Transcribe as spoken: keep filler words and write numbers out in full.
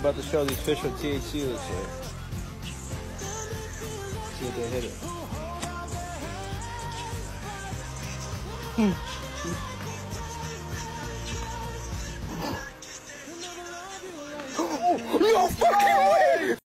about to show these fish what T H C looks like. See if they hit it.